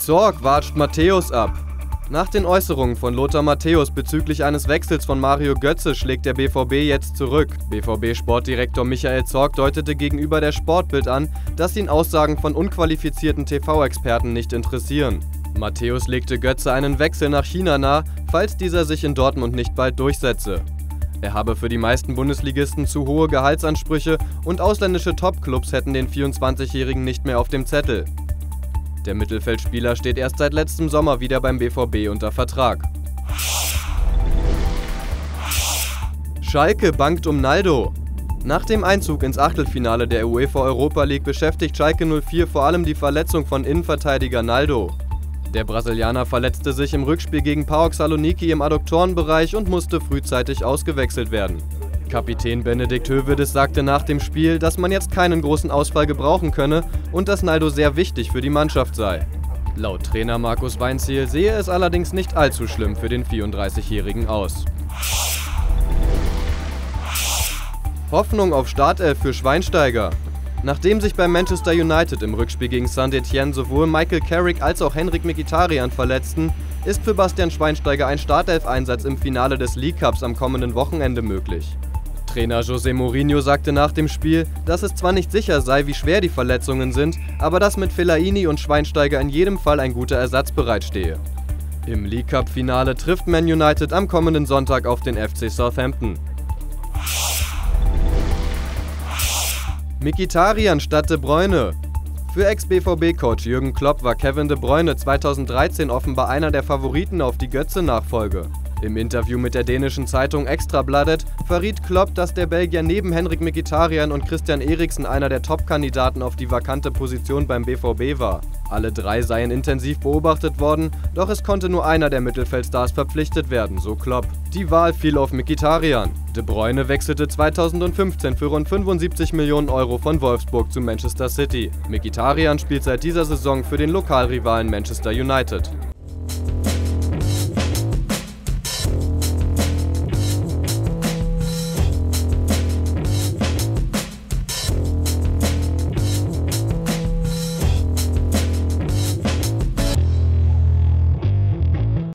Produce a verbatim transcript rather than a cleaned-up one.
Zorc watscht Matthäus ab. Nach den Äußerungen von Lothar Matthäus bezüglich eines Wechsels von Mario Götze schlägt der B V B jetzt zurück. B V B-Sportdirektor Michael Zorc deutete gegenüber der Sportbild an, dass ihn Aussagen von unqualifizierten T V-Experten nicht interessieren. Matthäus legte Götze einen Wechsel nach China nahe, falls dieser sich in Dortmund nicht bald durchsetze. Er habe für die meisten Bundesligisten zu hohe Gehaltsansprüche und ausländische Topclubs hätten den vierundzwanzigjährigen nicht mehr auf dem Zettel. Der Mittelfeldspieler steht erst seit letztem Sommer wieder beim B V B unter Vertrag. Schalke bangt um Naldo. Nach dem Einzug ins Achtelfinale der UEFA Europa League beschäftigt Schalke null vier vor allem die Verletzung von Innenverteidiger Naldo. Der Brasilianer verletzte sich im Rückspiel gegen PAOK Saloniki im Adduktorenbereich und musste frühzeitig ausgewechselt werden. Kapitän Benedikt Höwedes sagte nach dem Spiel, dass man jetzt keinen großen Ausfall gebrauchen könne und dass Naldo sehr wichtig für die Mannschaft sei. Laut Trainer Markus Weinzierl sehe es allerdings nicht allzu schlimm für den vierunddreißigjährigen aus. Hoffnung auf Startelf für Schweinsteiger. Nachdem sich bei Manchester United im Rückspiel gegen Saint-Etienne sowohl Michael Carrick als auch Henrikh Mkhitaryan verletzten, ist für Bastian Schweinsteiger ein Startelf-Einsatz im Finale des League Cups am kommenden Wochenende möglich. Trainer José Mourinho sagte nach dem Spiel, dass es zwar nicht sicher sei, wie schwer die Verletzungen sind, aber dass mit Fellaini und Schweinsteiger in jedem Fall ein guter Ersatz bereitstehe. Im League Cup-Finale trifft Man United am kommenden Sonntag auf den F C Southampton. Mkhitaryan statt De Bruyne. Für Ex-B V B-Coach Jürgen Klopp war Kevin De Bruyne zweitausenddreizehn offenbar einer der Favoriten auf die Götze-Nachfolge. Im Interview mit der dänischen Zeitung Ekstrabladet verriet Klopp, dass der Belgier neben Henrikh Mkhitaryan und Christian Eriksen einer der Top-Kandidaten auf die vakante Position beim B V B war. Alle drei seien intensiv beobachtet worden, doch es konnte nur einer der Mittelfeldstars verpflichtet werden, so Klopp. Die Wahl fiel auf Mkhitaryan. De Bruyne wechselte zweitausendfünfzehn für rund fünfundsiebzig Millionen Euro von Wolfsburg zu Manchester City. Mkhitaryan spielt seit dieser Saison für den Lokalrivalen Manchester United.